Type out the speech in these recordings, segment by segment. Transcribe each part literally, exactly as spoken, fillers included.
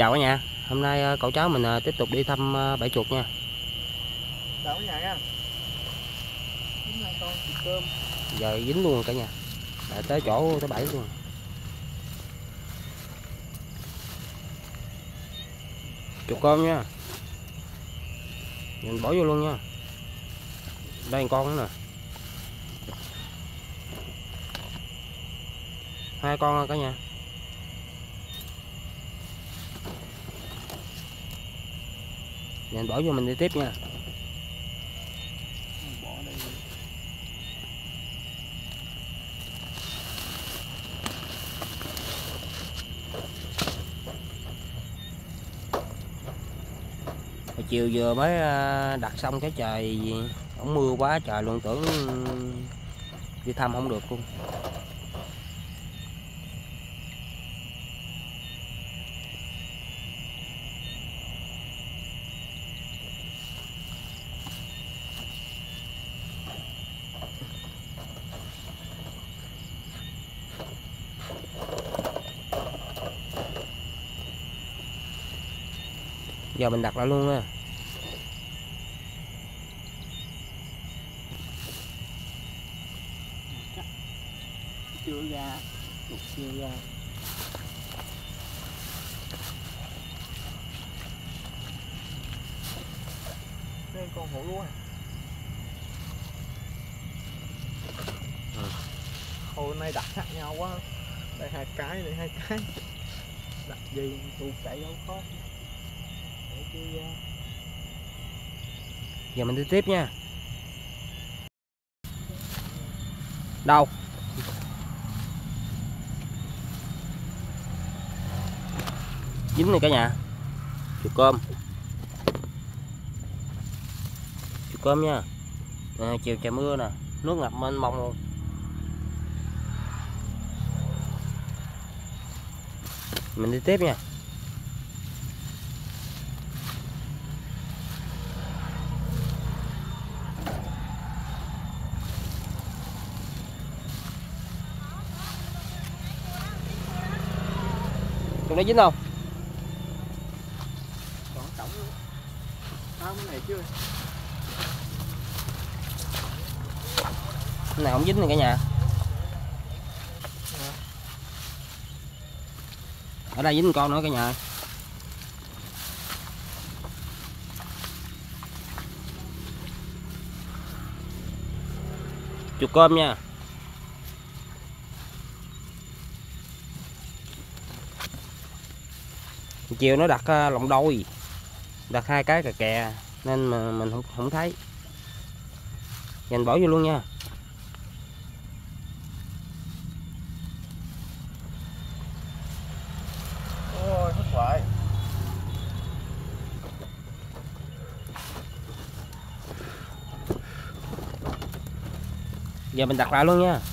Chào cả nhà, hôm nay cậu cháu mình tiếp tục đi thăm bãi chuột nha. Chào cả nhà nha. Dính hai con chuột cơm. Giờ dính luôn cả nhà, lại tới chỗ tới bãi luôn. Chuột cơm nha, mình bỏ vô luôn nha. Đây con nữa nè, hai con cả nhà. Mình bỏ vô mình đi tiếp nha. Bỏ đây. Hồi chiều vừa mới đặt xong cái trời ổng mưa quá trời luôn, tưởng đi thăm không được luôn. Giờ mình đặt lại luôn nha. Chưa ra, chuột chưa ra. Đây con hổ lúa. Ừ. Hồi nay đặt khác nhau quá. Đây hai cái, đây hai cái. Đặt gì chuột chạy đâu khó. Để chưa ra. Giờ mình đi tiếp nha. Đâu? Dính này cả nhà. Chuột cơm. Chuột cơm nha. À, chiều trời mưa nè, nước ngập mênh mông luôn. Mình đi tiếp nha. Tụi nó dính không? Còn tổng tao cái này chưa? Cái nào không dính này cả nhà. Ở đây dính một con nữa cả nhà. Chuột cơm nha. Chiều nó đặt lồng đôi, đặt hai cái cà kè nên mà mình không không thấy. Dành bỏ vô luôn nha. Ôi thất bại. Giờ mình đặt lại luôn nha.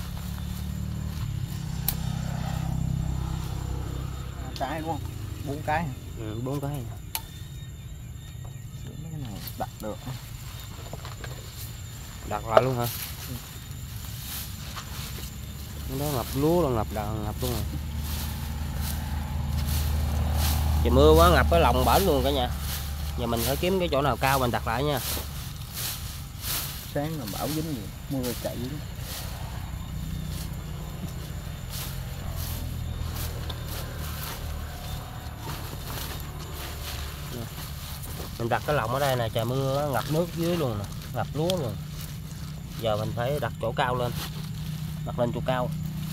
À, cái đúng không? Bốn cái. Ừ, bốn cái. Mấy cái này đặt được. Đặt lại luôn hả? Ừ. Nó ngập lúa rồi, ngập đào ngập luôn rồi. Trời mưa quá ngập cái lòng bển luôn cả nhà. Giờ mình phải kiếm cái chỗ nào cao mình đặt lại nha. Sáng là bão dính gì, mưa chạy dính. Mình đặt cái lồng ở đây nè, trời mưa ngập nước dưới luôn nè, ngập lúa luôn. Giờ mình phải đặt chỗ cao lên, đặt lên chỗ cao.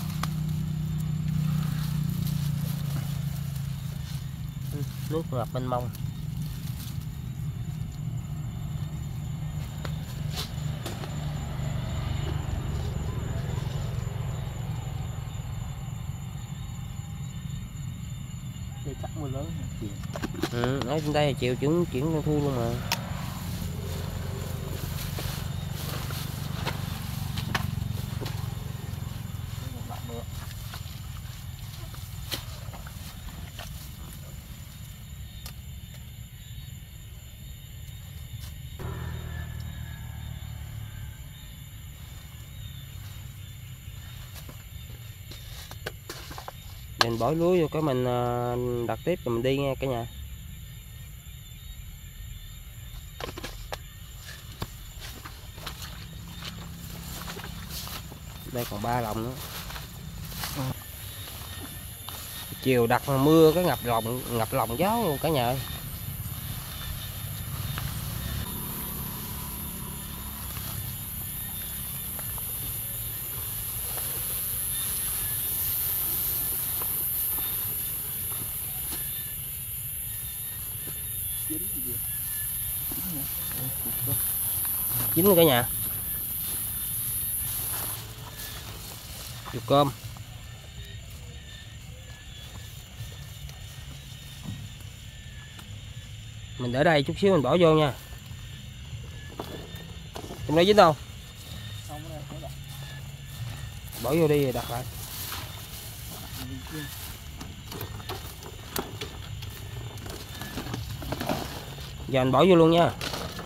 Nước ngập mênh mông. Đây chắc mưa lớn chiều. Ừ, ở trên đây chiều chuyển chuyển thu luôn mà. mình bỏ lúa vô cái mình đặt tiếp rồi mình đi nghe cả nhà. Đây còn ba lồng nữa. Chiều đặt mà mưa cái ngập lòng ngập lòng gió luôn cả nhà ơi. Chín rồi cả nhà. Chục cơm. Mình để đây chút xíu mình bỏ vô nha. Trong đó dính đâu? Bỏ vô đi rồi đặt lại. Giờ mình bỏ vô luôn nha.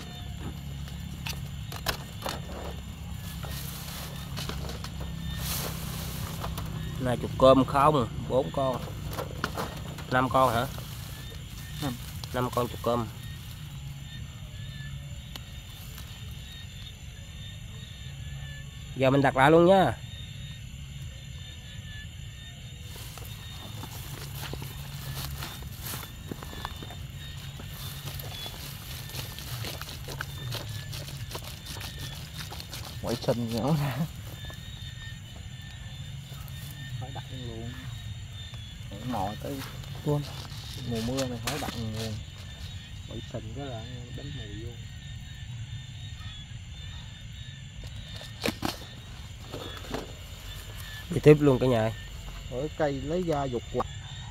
Này chục cơm không, bốn con, năm con hả? Năm, năm con chục cơm. Giờ mình đặt lại luôn nha. Quậy sình nhỏ ra. Phải đặt luôn. Mò tới luôn. Mùa mưa này phải đặt nguồn. Quậy sình cái là đánh mùi vô. Đi tiếp luôn cả nhà. Ở cây lấy ra dục quạt.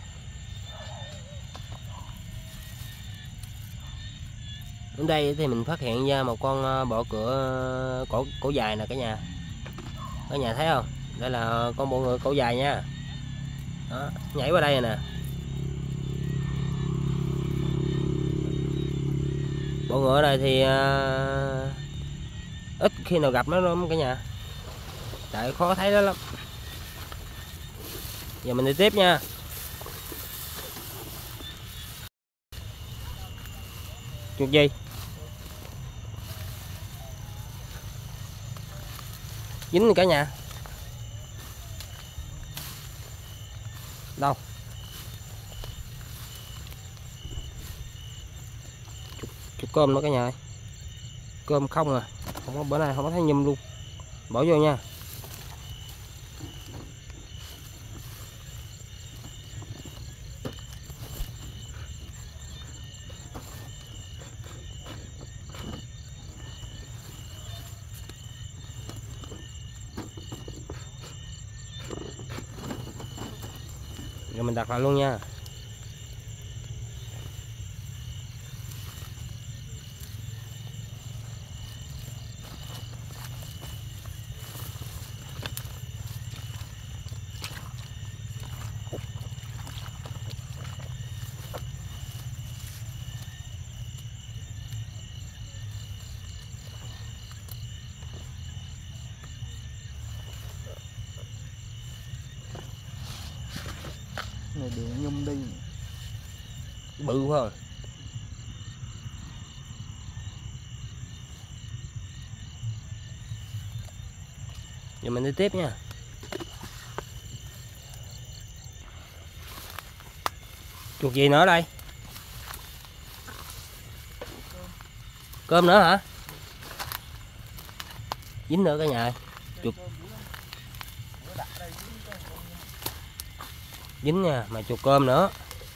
Đến đây thì mình phát hiện ra một con bọ cửa cổ cổ dài nè cả nhà. Cả nhà thấy không? Đây là con bọ ngựa cổ dài nha. Đó, nhảy qua đây rồi nè. Bọ ngựa này thì uh, ít khi nào gặp nó lắm cả nhà. Tại khó thấy nó lắm. Giờ mình đi tiếp nha. Chuột gì? Dính rồi cả nhà. Đâu? Chục, chục cơm nữa cả nhà. Cơm không à. Không có, bữa nay không có thấy nhum luôn. Bỏ vô nha. Rồi mình đặt lại luôn nha. Này đường nhung đi. Bự phải không? Giờ mình đi tiếp nha. Chuột gì nữa đây? Cơm nữa hả? Dính nữa cả nhà. Chuột dính nha, mà chuột cơm nữa.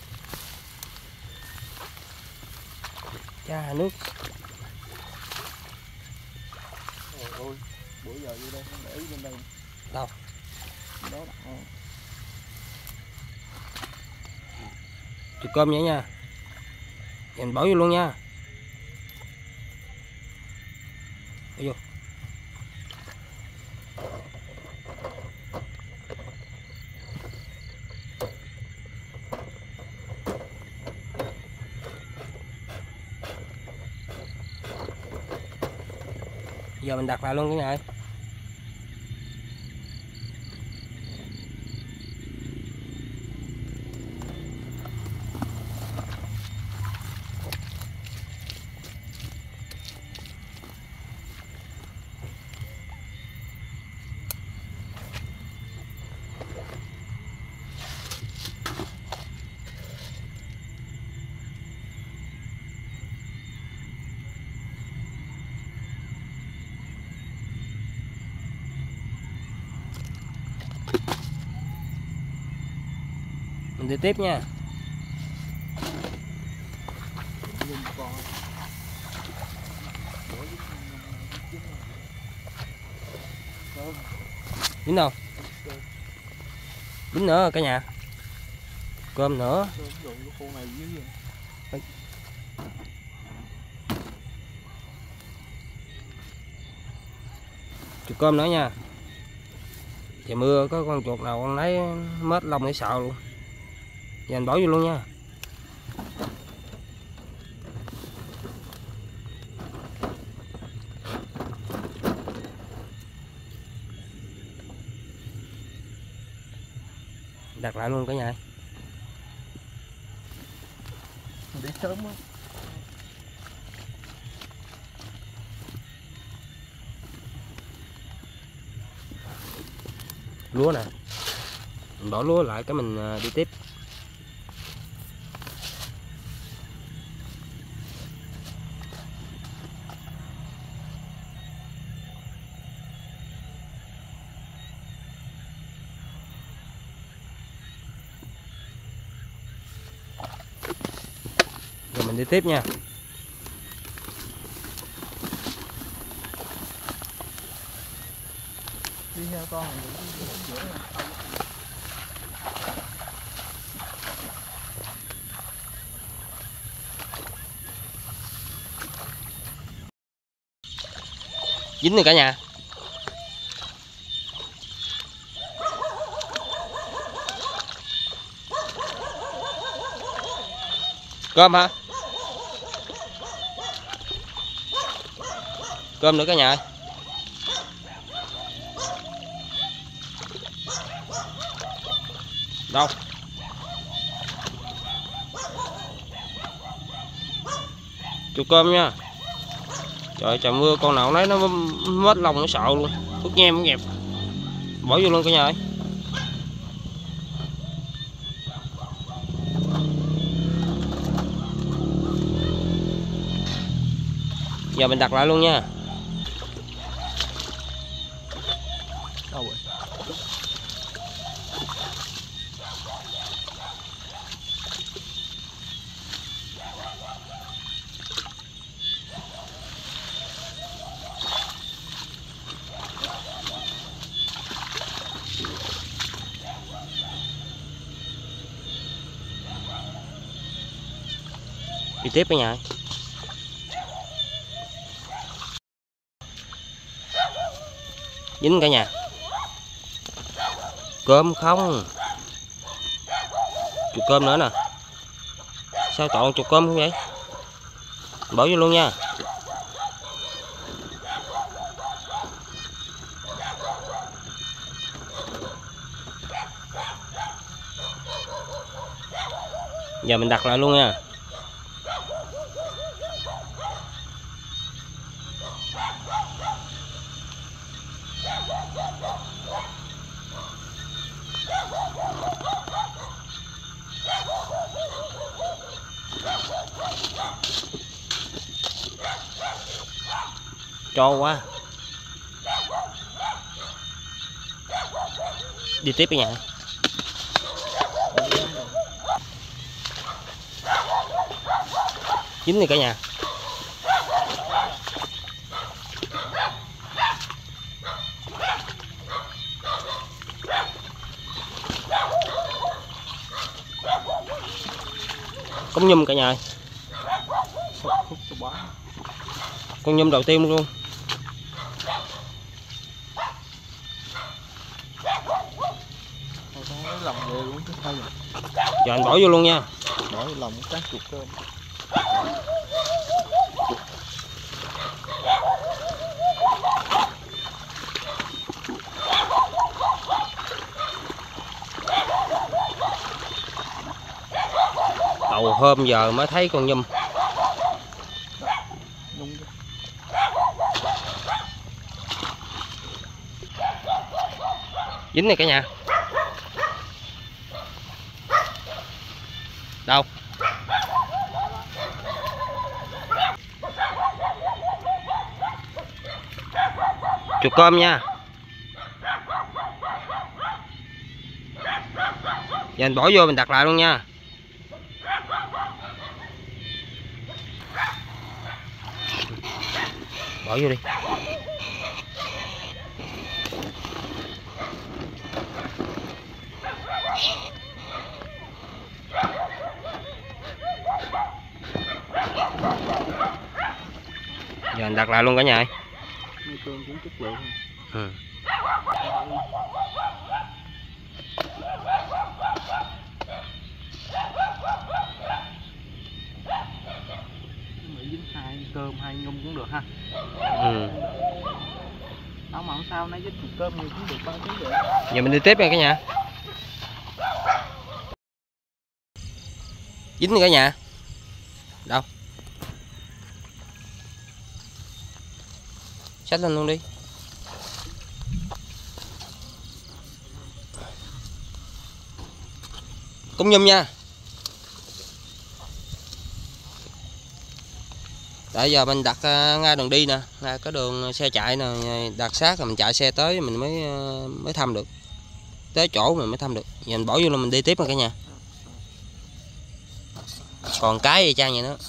Cha nước. Ôi, bữa giờ vô đây không để ý bên đây. Đâu? Đó đặt. Chuột cơm vậy nha. Mình bỏ vô luôn nha. Bỏ vô. Giờ mình đặt lại luôn cái này. đi tiếp nha. Dính đâu? Dính nữa cả nhà. Cơm nữa. Chục cơm nữa nha. Trời mưa có con chuột nào con lấy mết lông để sợ luôn. Giờ anh bỏ vô luôn nha. Đặt lại luôn cả nhà. Để sớm á. Lúa nè. Mình bỏ lúa lại cái mình đi tiếp. Rồi mình đi tiếp nha. Đi theo con Dính rồi cả nhà. Cơm hả? Cơm nữa cả nhà. Đâu? Chục cơm nha. Trời trời mưa con nào lấy nó mất lòng nó sợ luôn. Thuốc nhem cũng nghiệp. Bỏ vô luôn cả nhà ơi. Giờ mình đặt lại luôn nha. đâu rồi? Đi tiếp cả nhà. Dính cả nhà. Cơm không? Chục cơm nữa nè. Sao chọn chục cơm không vậy? Bỏ vô luôn nha. Giờ mình đặt lại luôn nha. Cho quá. Đi tiếp cả nhà. Dính này cả nhà. Con nhum cả nhà. Con nhum đầu tiên luôn. Giờ anh bỏ vô luôn nha. Bỏ vô lòng cái chuột cơm. Đầu hôm giờ mới thấy con nhum. Dính này cả nhà. Đâu? Chuột cơm nha. Giờ mình bỏ vô mình đặt lại luôn nha. Bỏ vô đi. Giờ mình đặt lại luôn cả nhà ơi. Nuôi tôm cũng chất lượng. Ừ. Mỹ dính hai cơm hai nhung cũng được ha. Ừ. Đó mà không sao, nãy dính một cơm nhiều cũng được, ba ký được. Giờ mình đi tiếp nha cả nhà. Dính rồi cả nhà. Đâu? Xách lên luôn đi. Cũng nhum nha. Tại giờ mình đặt ngay đường đi nè, ngay cái đường xe chạy nè, đặt sát rồi mình chạy xe tới mình mới mới thăm được. Tới chỗ mình mới thăm được. Giờ mình bỏ vô là mình đi tiếp rồi cả nhà. Còn cái gì trang vậy nữa.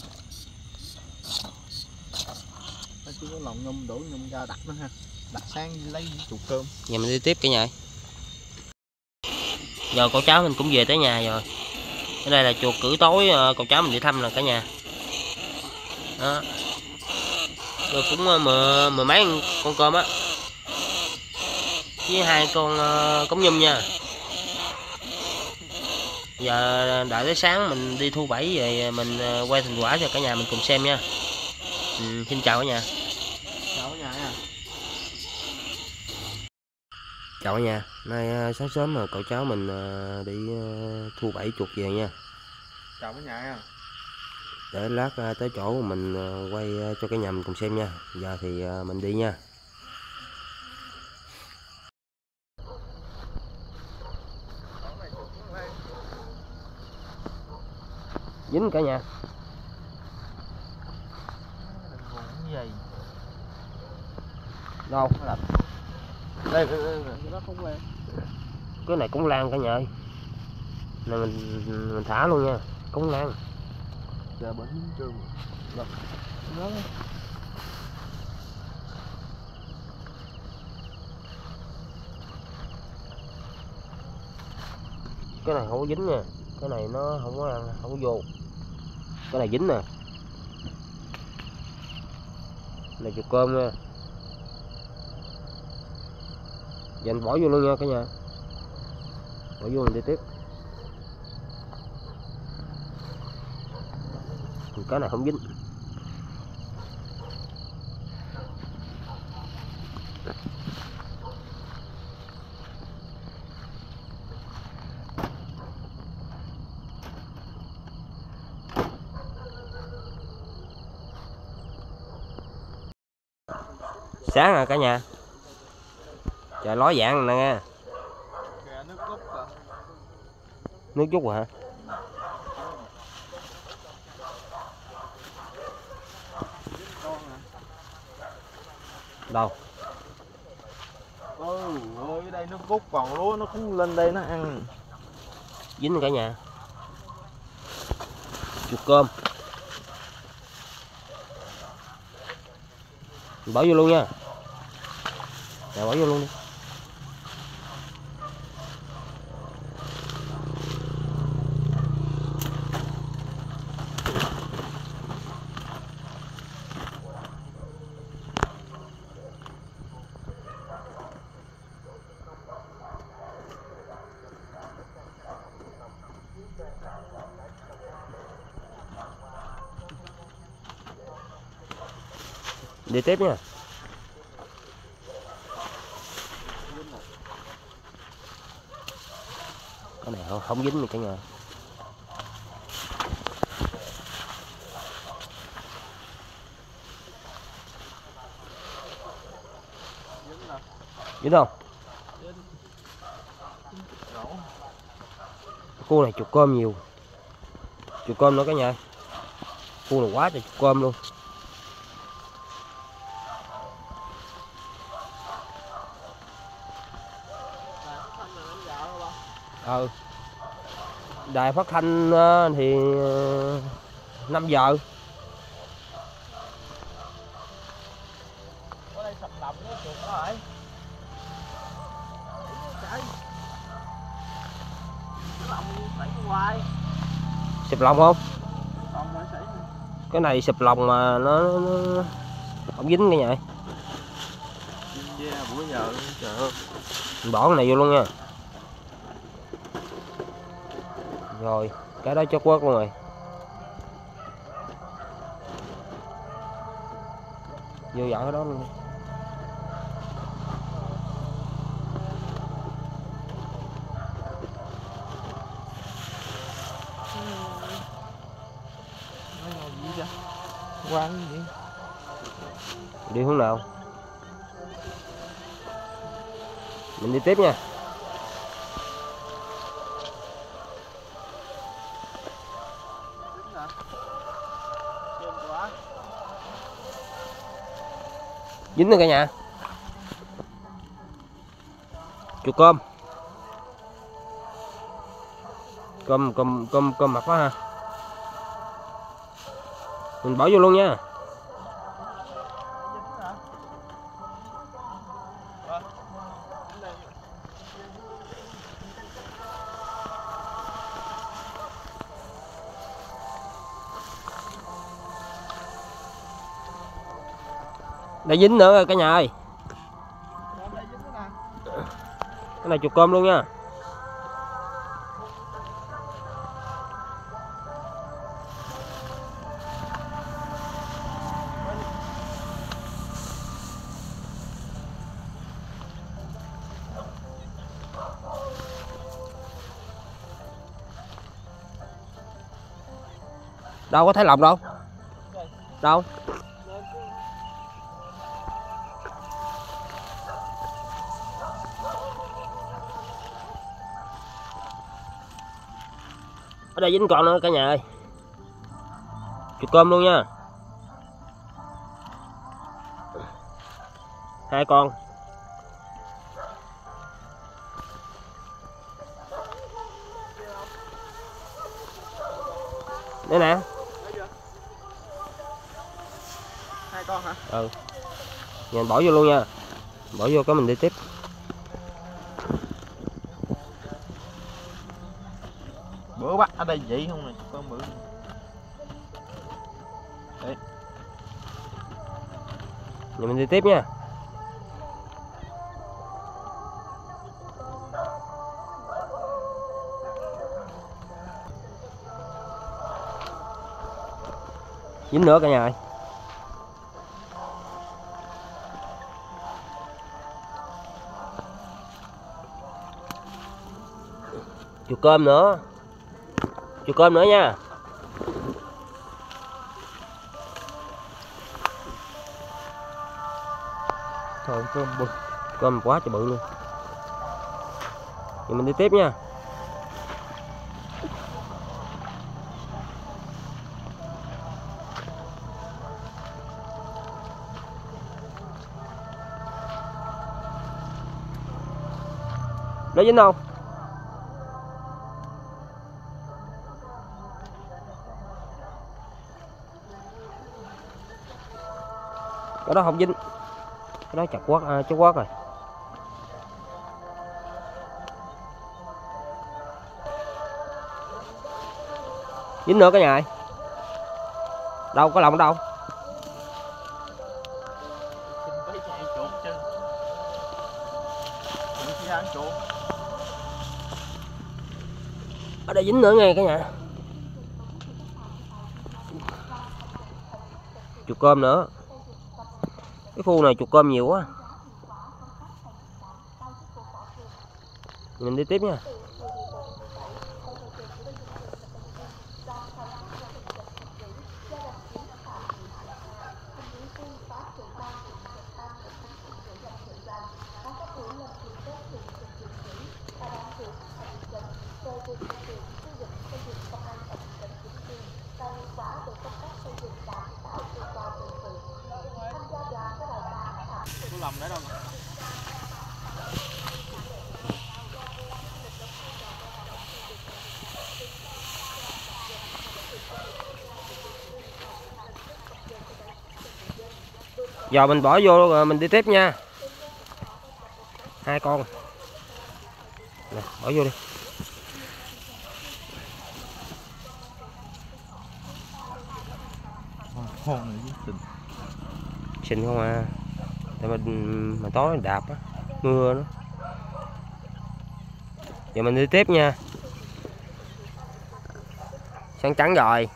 Nó chỉ có lòng nhum đổ nhum ra đặt nữa ha. Đặt sang lấy chục cơm. Giờ mình đi tiếp cả nhà. Giờ cậu cháu mình cũng về tới nhà rồi. Ở đây là chuột cử tối cậu cháu mình đi thăm nè cả nhà. Đó. Rồi cũng mười, mười mấy con cơm á. Với hai con cống nhum nha. Giờ đợi tới sáng mình đi thu bẫy về mình quay thành quả cho cả nhà mình cùng xem nha. Ừ, xin chào cả nhà. Chào cả nhà nha. Chào cả nhà. Nay sáng sớm mà cậu cháu mình đi thu bẫy chuột về nha. Chào cả nhà nha. Để lát tới chỗ mình quay cho cả nhà mình cùng xem nha. Giờ thì mình đi nha. Dính cả nhà. Đâu? Đây, nó không quen. Cái này cũng lan cả nhà ơi. Này mình mình thả luôn nha. Cũng lan. Giờ bển trường. Đó. Đó. Cái này không có dính nha. Cái này nó không có ăn, không có vô. Cái này dính nè. Này chuột cơm nha. Giờ anh bỏ vô luôn nha cả nhà. Bỏ vô mình đi tiếp. Cái này không dính. Sáng rồi cả nhà. Trời ló dạng nè nghe. Nước rút rồi. Nước rút rồi hả? Đâu? Ừ, ơi đây nó rút còn lúa nó cũng lên đây nó ăn. Dính cả nhà. Chuột cơm. Bỏ vô luôn nha. Nè bỏ vô luôn đi. Đi tiếp nha. Cái này không, không dính gì cả nhà. Dính không? Khu này chuột cơm nhiều. Chuột cơm nữa cả nhà. Khu này quá trời chuột cơm luôn. Ừ. Đài phát thanh thì năm giờ. Ở đây sập lồng nó chuột nó rồi. Chạy. Cái lồng đẩy hoài. Sụp lồng không? Còn mà xảy. Cái này sụp lồng mà nó, nó không dính cái vậy. Dính da bữa giờ luôn trời ơi. Mình bỏ cái này vô luôn nha. Rồi, cái đó chốt quất luôn rồi. Vô dọn cái đó luôn. Quăng gì? Đi hướng nào? Mình đi tiếp nha. Dính rồi cả nhà. Chuột cơm. Cơm cơm cơm cơm mặt quá ha. Mình bỏ vô luôn nha. Đây dính nữa rồi cả nhà ơi. Cái này chuột cơm luôn nha. Đâu có thấy lồng đâu. Đâu? Ở đây dính con nữa cả nhà ơi. Chuột cơm luôn nha. Hai con. Đây nè. Hai con hả? Ừ. Mình bỏ vô luôn nha. Bỏ vô cái mình đi tiếp. Bữa bắt ở đây vậy không này, con bự. Đấy. Giờ mình đi tiếp nha. Dính nữa cả nhà ơi. Chuột cơm nữa. Chuột cơm nữa nha. Thôi cơm bự. Cơm quá trời bự luôn. Thì mình đi tiếp nha. Nó dính không? Cái đó không dính. Cái đó chặt quất, à, chốt quất rồi. Dính nữa cả nhà ơi. Đâu có lồng đâu. Ở đây dính nữa nghe cả nhà. Chuột cơm nữa. Cái khu này chuột cơm nhiều quá. Mình đi tiếp nha. Lồng để đâu? Giờ mình bỏ vô rồi mình đi tiếp nha. Hai con nè, bỏ vô đi. Con này xinh. Xinh không à. Tại mình mà tối đạp á, mưa đó. Giờ mình đi tiếp nha. Sáng trắng rồi.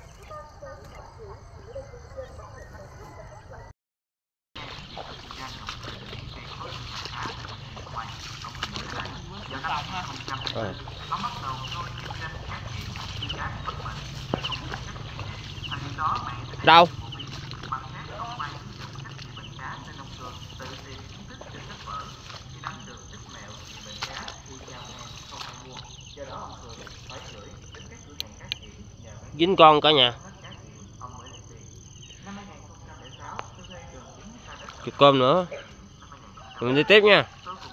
Rồi. Đâu? Dính con cả nhà. Chục cơm nữa. Mình đi tiếp nha.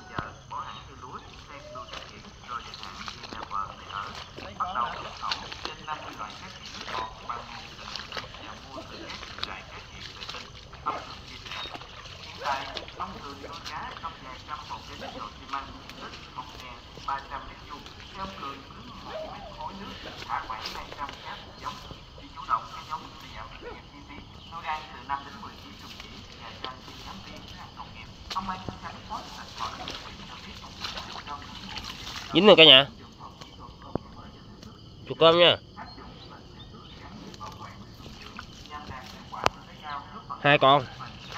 Dính rồi cả nhà. Chục cơm nha. Hai con.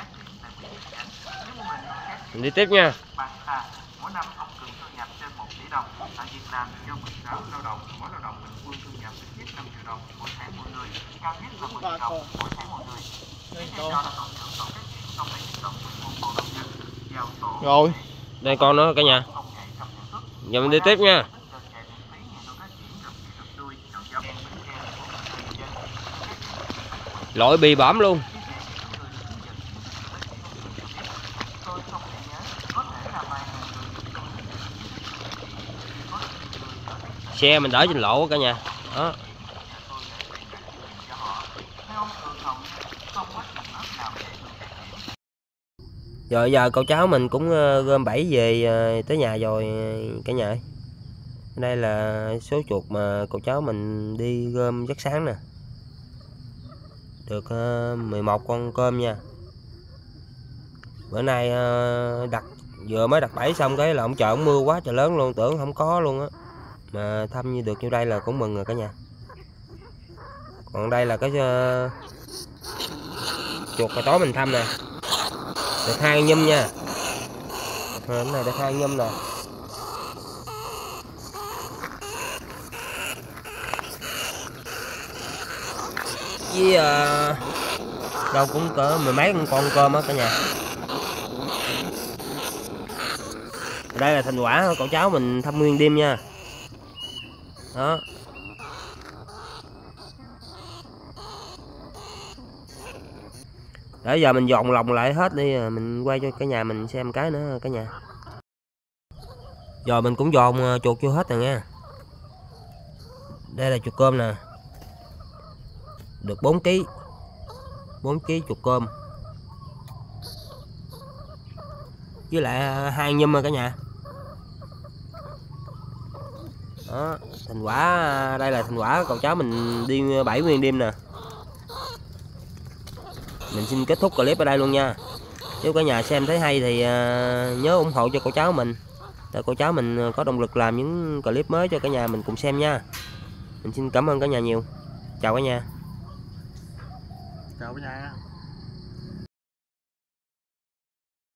Mình đi tiếp nha. Mỗi năm ông Cường thu nhập trên một tỷ đồng. Tại Việt Nam do mười sáu lao động, mỗi lao động bình quân thu nhập ít nhất năm triệu đồng mỗi tháng mỗi người, cao nhất là mười triệu đồng mỗi tháng mỗi người. Tiếp theo đó là tổng thưởng tổng trách nhiệm trong bảy triệu đồng một bộ nông dân giao tổ. Rồi. Đây con nữa cả nhà. Giờ mình đi tiếp nha. Lội bì bõm luôn. Xe mình đỡ trên lộ cả nhà. Đó. Rồi giờ cậu cháu mình cũng gom bẫy về tới nhà rồi cả nhà ơi. Đây là số chuột mà cậu cháu mình đi gom rất sáng nè. Được mười một con cơm nha. Bữa nay đặt vừa mới đặt bẫy xong cái là ông trời ông mưa quá trời lớn luôn, tưởng không có luôn á. Mà thăm như được như đây là cũng mừng rồi cả nhà. Còn đây là cái uh, chuột hồi tối mình thăm nè. Được hai nhum nha. À, cái này được hai nhum nè. Với uh, đâu cũng cỡ mười mấy con cơm á cả nhà. Đây là thành quả của cậu cháu mình thăm nguyên đêm nha. Đó. Để giờ mình dọn lòng lại hết đi, mình quay cho cả nhà mình xem cái nữa cả nhà. Giờ mình cũng dọn chuột vô hết rồi nha. Đây là chuột cơm nè. Được bốn ký. bốn ký chuột cơm. Với lại hai nhum rồi cả nhà. Đó, thành quả đây là thành quả cậu cháu mình đi bảy nguyên đêm nè. Mình xin kết thúc clip ở đây luôn nha. Nếu cả nhà xem thấy hay thì nhớ ủng hộ cho cậu cháu mình, để cậu cháu mình có động lực làm những clip mới cho cả nhà mình cùng xem nha. Mình xin cảm ơn cả nhà nhiều. Chào cả nhà. Chào cả nhà.